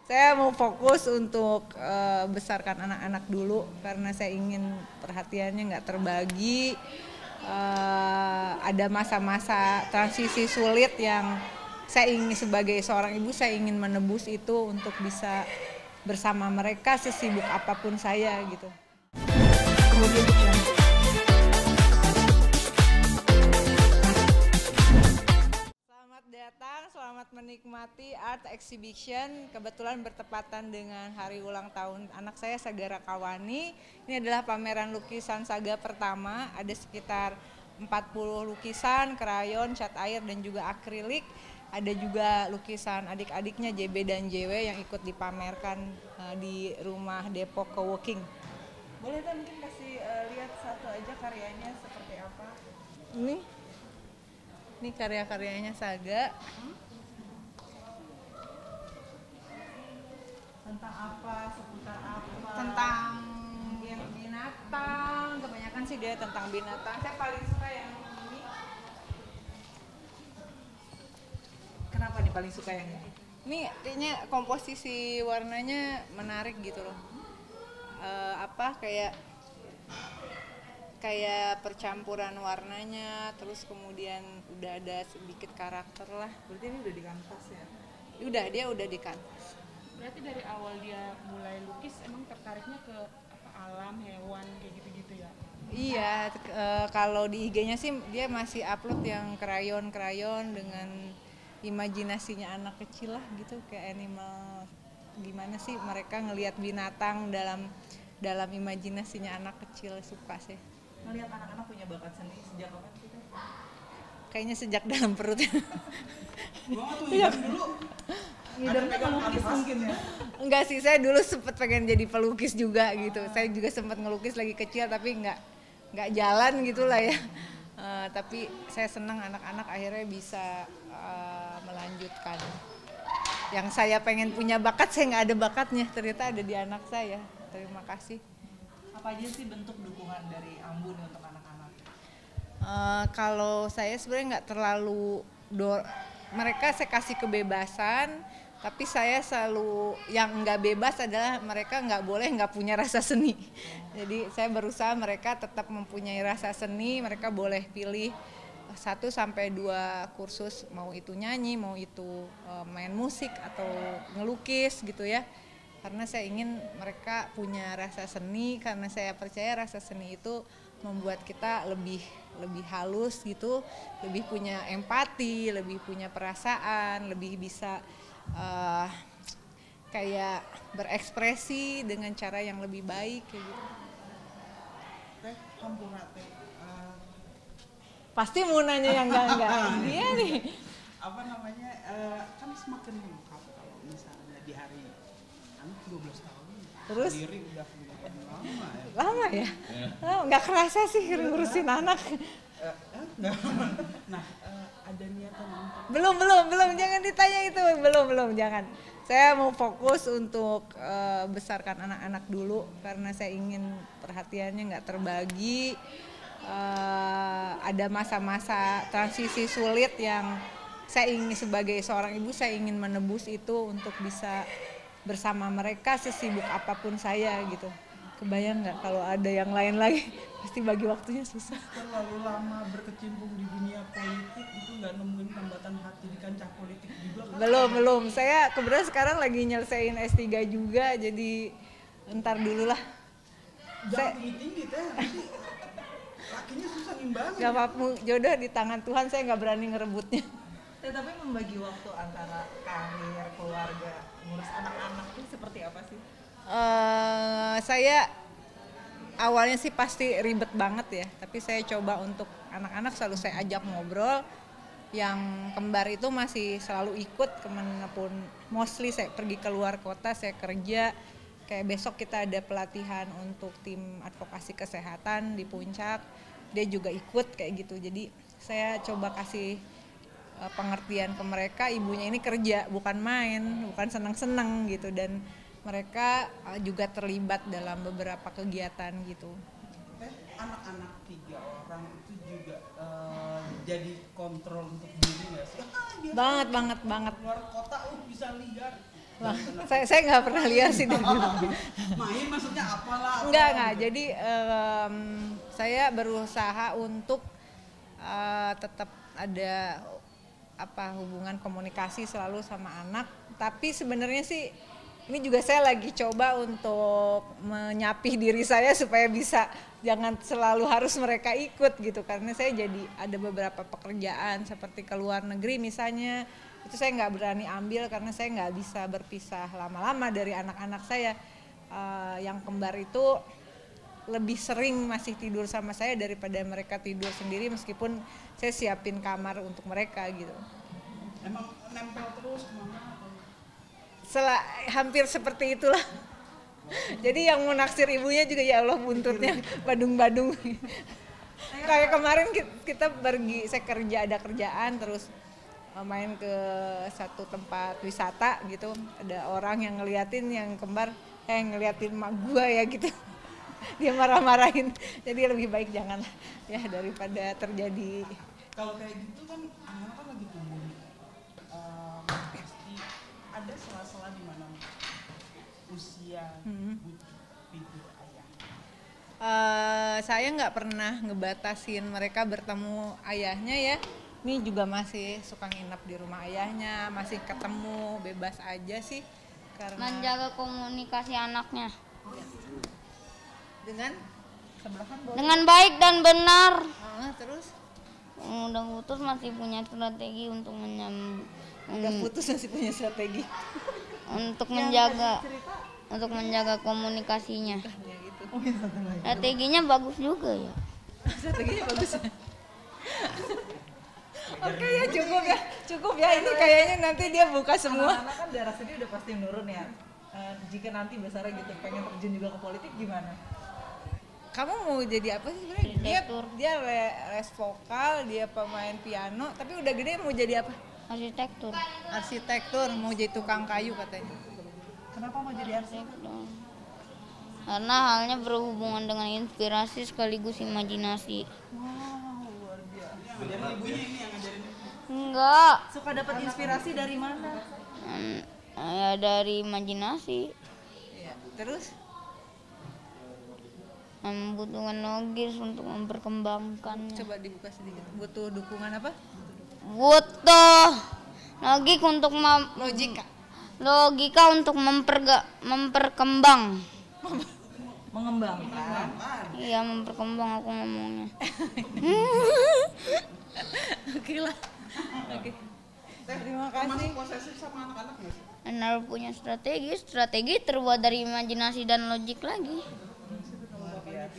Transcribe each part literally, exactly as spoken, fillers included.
Saya mau fokus untuk uh, besarkan anak-anak dulu karena saya ingin perhatiannya nggak terbagi. Uh, ada masa-masa transisi sulit yang saya ingin sebagai seorang ibu saya ingin menebus itu untuk bisa bersama mereka sesibuk apapun saya gitu. Selamat datang, selamat menikmati art exhibition. Kebetulan bertepatan dengan hari ulang tahun anak saya Saga Rakawani. Ini adalah pameran lukisan Saga pertama. Ada sekitar empat puluh lukisan, krayon, cat air dan juga akrilik. Ada juga lukisan adik-adiknya J B dan J W yang ikut dipamerkan uh, di rumah Depok Coworking. Boleh kan mungkin kasih uh, lihat satu aja karyanya seperti apa? Ini Ini karya-karyanya Saga. Tentang apa? Seputar apa? Tentang binatang. Kebanyakan sih dia tentang binatang. Saya paling suka yang ini. Kenapa nih paling suka yang ini? Ini kayaknya komposisi warnanya menarik gitu loh. Uh, apa kayak kayak percampuran warnanya, terus kemudian udah ada sedikit karakter lah. Berarti ini udah di kanvas ya? Udah, dia udah di kanvas. Berarti dari awal dia mulai lukis emang tertariknya ke apa, alam, hewan, kayak gitu-gitu ya? Iya, e, kalau di I G-nya sih dia masih upload yang krayon-krayon dengan imajinasinya anak kecil lah gitu, kayak animal. Gimana sih mereka ngelihat binatang dalam dalam imajinasinya anak kecil, suka sih. Ngelihat anak-anak punya bakat seni sejak kapan sih? Kayaknya sejak dalam perut. Gua tuh ya dulu. Ngidamnya melukis mungkin ya? Enggak sih, saya dulu sempet pengen jadi pelukis juga gitu. Ah. Saya juga sempat ngelukis lagi kecil tapi nggak nggak jalan gitulah ya. Uh, tapi saya senang anak-anak akhirnya bisa uh, melanjutkan. Yang saya pengen punya bakat, saya nggak ada bakatnya, ternyata ada di anak saya. Terima kasih. Apa aja sih bentuk dukungan dari Ambu nih untuk anak-anak? Uh, kalau saya sebenarnya nggak terlalu do mereka saya kasih kebebasan, tapi saya selalu yang nggak bebas adalah mereka nggak boleh nggak punya rasa seni. Jadi saya berusaha mereka tetap mempunyai rasa seni, mereka boleh pilih satu sampai dua kursus, mau itu nyanyi, mau itu uh, main musik atau ngelukis gitu ya. Karena saya ingin mereka punya rasa seni, karena saya percaya rasa seni itu membuat kita lebih lebih halus gitu, lebih punya empati, lebih punya perasaan, lebih bisa uh, kayak berekspresi dengan cara yang lebih baik kayak gitu. Teh, Hampura teh. Uh... Pasti mau nanya yang enggak-enggak. Dia nih. Apa namanya? Uh, kan semakin lengkap kalau misalnya di hari anak dua belas tahun. Terus? Sendiri udah lama ya. Lama ya? Oh, nggak kerasa sih ngurusin anak. Nah, uh, ada niatan untuk... Belum, belum, belum. Jangan ditanya itu. Belum, belum. Jangan. Saya mau fokus untuk uh, besarkan anak-anak dulu karena saya ingin perhatiannya nggak terbagi. Uh, ada masa-masa transisi sulit yang saya ingin sebagai seorang ibu saya ingin menebus itu untuk bisa bersama mereka sesibuk apapun saya gitu. Kebayang nggak kalau ada yang lain lagi, pasti bagi waktunya susah. Terlalu lama berkecimpung di dunia politik itu nggak nemuin hambatan hati di kancah politik juga kan? Belum, belum. Saya kebetulan sekarang lagi nyelesain S tiga juga, jadi ntar dulu lah. Jangan tinggi-tinggi teh, nanti lakinya susah ngimbangin. Gak apa-apa, jodoh di tangan Tuhan, saya nggak berani ngerebutnya. Tapi membagi waktu antara karir, keluarga, ngurus anak-anak itu seperti apa sih? Uh, saya awalnya sih pasti ribet banget ya, tapi saya coba untuk anak-anak selalu saya ajak ngobrol. Yang kembar itu masih selalu ikut kemanapun, mostly saya pergi keluar kota, saya kerja. Kayak besok kita ada pelatihan untuk tim advokasi kesehatan di Puncak, dia juga ikut kayak gitu. Jadi saya coba kasih uh, pengertian ke mereka, ibunya ini kerja bukan main, bukan senang-senang gitu, dan mereka uh, juga terlibat dalam beberapa kegiatan gitu. Eh, anak-anak tiga orang itu juga uh, jadi kontrol untuk diri nggak sih? Ah, banget, banget, banget. Luar kota uh, bisa liar. Wah, saya saya nggak pernah lihat sih dari dulu. Main maksudnya apalah? Enggak, apa enggak. gitu. Jadi em, saya berusaha untuk eh, tetap ada apa hubungan komunikasi selalu sama anak. Tapi sebenarnya sih ini juga saya lagi coba untuk menyapih diri saya supaya bisa jangan selalu harus mereka ikut gitu. Karena saya jadi ada beberapa pekerjaan seperti ke luar negeri misalnya. Itu saya nggak berani ambil karena saya nggak bisa berpisah lama-lama dari anak-anak saya. Uh, yang kembar itu lebih sering masih tidur sama saya daripada mereka tidur sendiri meskipun saya siapin kamar untuk mereka gitu. Emang nempel terus kemana? Atau? Sel- hampir seperti itulah. Jadi yang mau naksir ibunya juga ya Allah buntutnya badung-badung. Kayak kemarin kita pergi, saya kerja ada kerjaan terus main ke satu tempat wisata gitu, ada orang yang ngeliatin yang kembar eh ngeliatin mak gua ya gitu. Dia marah-marahin, jadi lebih baik jangan ya daripada terjadi. Kalau kayak gitu kan anak kan lagi tumbuh, um, pasti ada sela-sela di mana usia Hmm. butuh figur ayah. Uh, saya nggak pernah ngebatasin mereka bertemu ayahnya ya. Ini juga masih suka nginep di rumah ayahnya, masih ketemu bebas aja sih karena Menjaga komunikasi anaknya dengan sebelahan boleh. dengan baik dan benar. Uh, terus Udah putus masih punya strategi untuk menyam, udah men- putus masih punya strategi. untuk menjaga untuk menjaga komunikasinya. Ya gitu. Strateginya bagus juga ya. Strateginya bagus. Oke ya cukup ya, cukup ya ini kayaknya nanti dia buka semua. Anak-anak kan darah sendiri udah pasti menurun ya. Eh, jika nanti besarnya gitu pengen terjun juga ke politik gimana? Kamu mau jadi apa sih sebenarnya? Dia Arsitektur. dia le- les vokal, dia pemain piano, tapi udah gede mau jadi apa? Arsitektur. Arsitektur, mau jadi tukang kayu katanya. Kenapa mau jadi arsitek? Arsitektur. Karena halnya berhubungan dengan inspirasi sekaligus imajinasi. Wow, luar biasa. Ngajarin ibunya ini yang ngajarin. Enggak. Suka dapat inspirasi dari mana? Hmm, ya dari imajinasi. Iya. Terus Membutuhkan logis untuk memperkembangkannya. coba dibuka sedikit. Butuh dukungan apa? Butuh logik untuk mem- Logika. logika untuk memperga memperkembang. Mengembangkan. Iya, memperkembang aku ngomongnya. Oke lah. Oke. Terima kasih. Masih posesif sama anak-anak nggak sih? Benar punya strategi. Strategi terbuat dari imajinasi dan logik lagi. Luar biasa.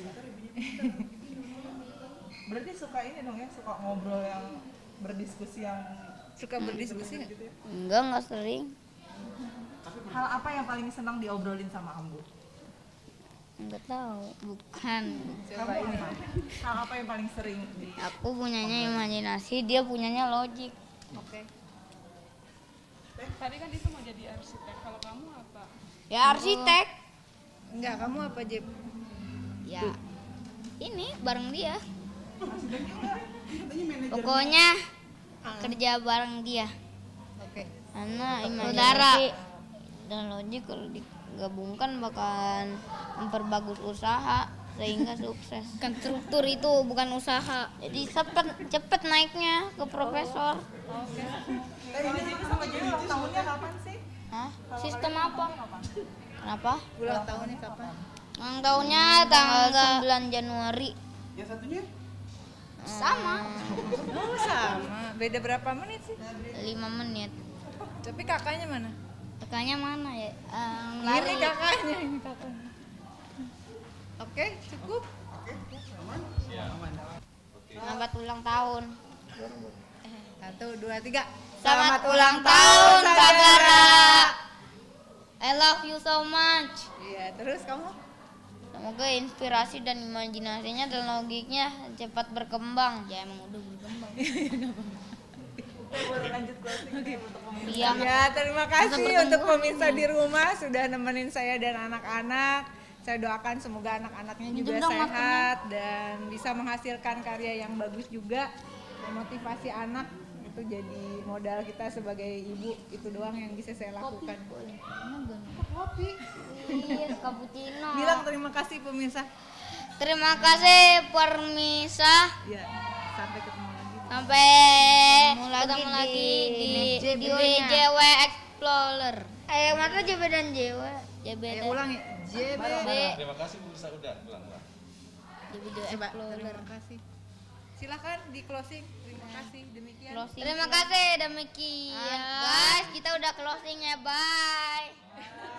Berarti suka ini dong ya, suka ngobrol yang berdiskusi yang Suka berdiskusi nggak? Enggak, enggak sering. hal apa yang paling senang diobrolin sama Ambu? Enggak tahu. Bukan. Coba Kamu ini. apa? Hal apa yang paling sering di Aku punyanya imajinasi, dia punyanya logik. Oke. Eh, tadi kan itu mau jadi arsitek. Kalau kamu apa? Ya arsitek. Enggak, kamu apa Jeb? Ya. Ini bareng dia. Katanya manajer. Pokoknya kerja bareng dia. Oke. Karena imajinasi dan logik kalau digabungkan bakalan memperbagus usaha sehingga sukses. Kan struktur itu bukan usaha. Jadi cepet cepet naiknya ke profesor. Eh, ini Jibi sama Jibi ulang tahunnya kapan sih? Hah? Sistem apa? Kenapa? Ulang tahunnya kapan? Ulang tahunnya tanggal sembilan Januari. Yang satunya? Sama. Oh sama. Beda berapa menit sih? lima menit. Tapi kakaknya mana? Kakaknya mana ya? Eh, Ini lari. kakaknya, ini kakaknya. Oke, cukup. Selamat ulang tahun. Satu, dua, tiga. Selamat ulang tahun, Sagara. I love you so much. Iya, terus kamu? Semoga inspirasi dan imajinasinya dan logiknya cepat berkembang. Ya emang udah berkembang. Baru lanjut closing nih untuk pemirsa. Iya. Ya, terima kasih bertemu untuk pemirsa di rumah sudah nemenin saya dan anak-anak. Saya doakan semoga anak-anaknya juga Minjem dong sehat dan bisa menghasilkan karya yang bagus juga, memotivasi anak itu jadi modal kita sebagai ibu, itu doang yang bisa saya lakukan. Kopi. Iya, cappuccino. Bilang terima kasih pemirsa. Terima kasih permisa. Ya, sampai ketemu lagi. Sampai Ketemu lagi ketemu lagi di, di di videonya. J W Explorer. Eh, maka J B dan J W. J B Ayo ulang ya. J B. Terima kasih pemirsa udah ulang ulang. di video Coba, Explorer. terima kasih. Silakan di closing. Terima kasih. Demikian. Terima kasih demikian. Guys, kita udah closing ya. Bye.